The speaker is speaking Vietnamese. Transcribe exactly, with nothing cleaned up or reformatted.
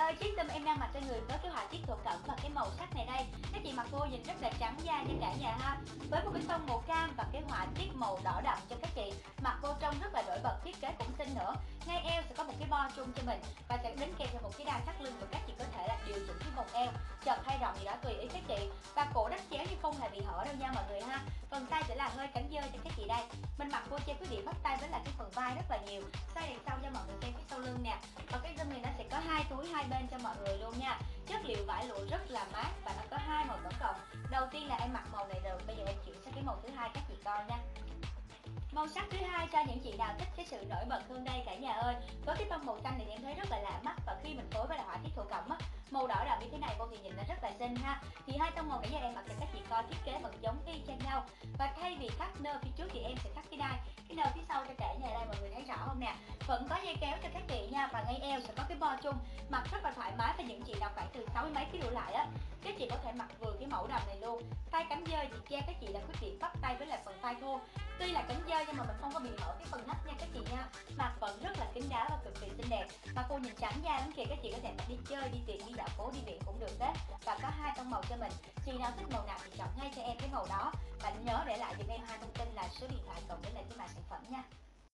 ơi, chiếc tươm em đang mặc trên người với cái họa tiết thổ cẩm và cái màu sắc này đây, các chị mặc vô nhìn rất là trắng da nha cả nhà ha. Với một cái tông màu cam và cái họa tiết màu đỏ đậm cho các chị, mặc vô trông rất là nổi bật, thiết kế cũng xinh nữa. Ngay eo sẽ có một cái bo chung cho mình và sẽ đính kèm theo một cái đai thắt lưng và các chị có thể là điều chỉnh cái vòng eo chật hay rộng gì đó tùy ý các chị. Và cổ đắt chéo nhưng không hề bị hở đâu nha mọi người ha. Phần tay sẽ là hơi cánh dơi cho các chị đây. Mình mặc vô trên cái điểm bắt tay với lại cái phần vai rất là nhiều. Xoay đằng sau cho mọi người xem cái sau lưng nè. Và cái dâm này nó sẽ có hai túi hai bên cho mọi người luôn nha. Chất liệu vải lụa rất là mát và nó có hai màu tổng cộng. Đầu tiên là em mặc màu này rồi, bây giờ em chuyển sang cái màu thứ hai các chị coi nha. Màu sắc thứ hai cho những chị nào thích cái sự nổi bật hơn đây cả nhà ơi. Với cái tông màu xanh này thì em thấy rất là lạ mắt và khi mình phối với lại họa tiết thổ cẩm á, màu đỏ đậm như thế này vô thì nhìn nó rất là xinh ha. Thì hai tông màu cả nhà em mặc cho các chị coi thiết kế vẫn giống y chang nhau. Và thay vì thắt nơ phía trước thì em sẽ thắt cái đai, cái nơ phía sau cho cả nhà đây mọi người thấy rõ không nè. Vẫn có dây kéo cho các chị nha và ngay eo sẽ có cái bo chung, mặc rất là thoải mái và những chị nào khoảng từ sáu mươi mấy ký đổ lại á, các chị có thể mặc vừa cái mẫu đầm này luôn. Tay cánh dơi thì che các chị là khuyết điểm bắt tay với lại phần tay thô. Tuy là cánh dơi nhưng mà mình không có bị hở cái phần nách nha các chị nha. Mặc vẫn rất là kín đáo và cực kỳ xinh đẹp. Mà cô nhìn trắng da lắm kìa, các chị có thể mặc đi chơi, đi tiệc, đi dạo phố, đi viện cũng được đấy. Và có hai tông màu cho mình. Chị nào thích màu nào thì chọn ngay cho em cái màu đó. Và nhớ để lại giùm em hai thông tin là số điện thoại cộng với lại cái mã sản phẩm nha.